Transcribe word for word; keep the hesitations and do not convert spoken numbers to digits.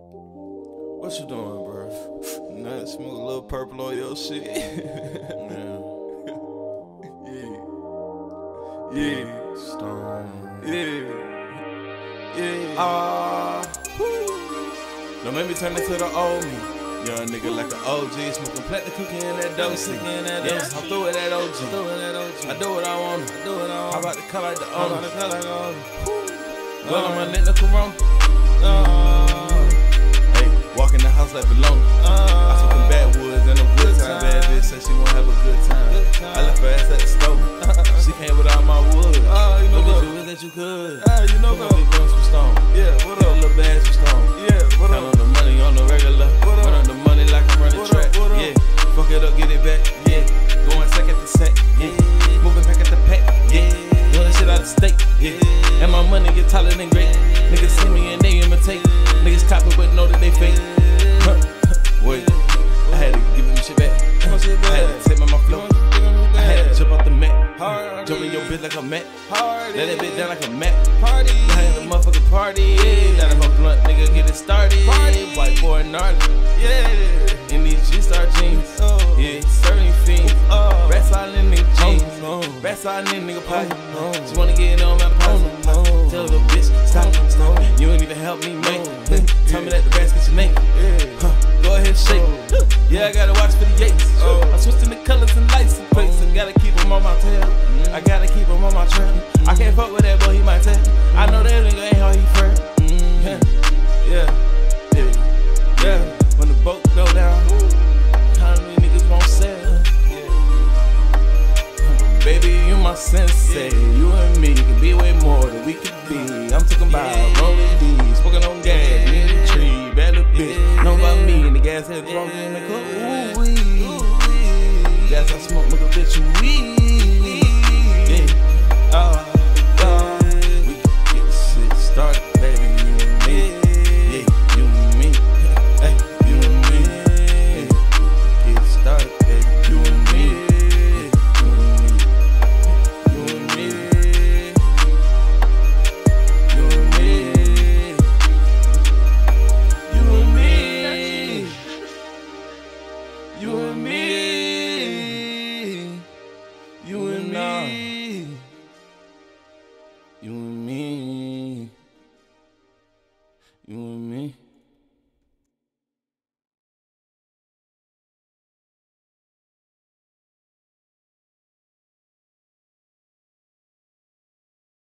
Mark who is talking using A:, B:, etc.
A: What you doing, bro? Nothing. Smoke a little purple on your shit. Yeah. Yeah. Yeah. Stone. Yeah. Yeah. Ah. Uh, Don't make me turn into the old me. Young nigga like an O G, smoking platinum cookie in that dope. Yeah, I'm through with that O G. I do what I want. I do what I want. How about the color like the owner? The color like the owner. Blood on my neck, the corona. Hey, walk in the house like Bologna. I took them backwoods and a good time. Bad bitch said she won't have a good time. I left her ass at the stove. She came with all my wood. Uh, you know what you wish that you could. Uh, you know what? Big guns from stone. Yeah, what up? Little bags from stone. Yeah, what up? Count on the money on the regular. What up? Run on the money like I'm running track. Yeah, fuck it up, get it back. Yeah, going second to set. Yeah, moving back at the pack. Yeah, doing that shit out of state. Yeah, and my money get taller than great. Niggas see me and they imitate. Niggas copy but know that they fake. Huh. Wait, I had to give them shit back. I had to take my flow. I had to jump off the mat. Jump in your bitch like a mat. Let that bitch down like a mat. Party. I had a motherfucking party. Yeah. Got a blunt, nigga, get it started. Party. White boy gnarly. Yeah. In these G-Star jeans. Oh. Yeah, certain fiends. Oh. Rats all in their jeans. Oh, no. Rats all in nigga pocket. Oh, no. She wanna get on my pocket. Oh, no. Tell the bitch, stop, stop. You ain't even help me, mate. Oh. Tell me that the rats get your name. Yeah. Huh. Go ahead, shake. Oh. Yeah, I gotta watch for the Yates. Oh. I'm switching the colors and lights and plates. I gotta keep them on my tail. Mm. I gotta keep him on my trail. Mm. I can't fuck with that boy, he might tell. I know that nigga ain't how he friend. Mm. Yeah. Yeah.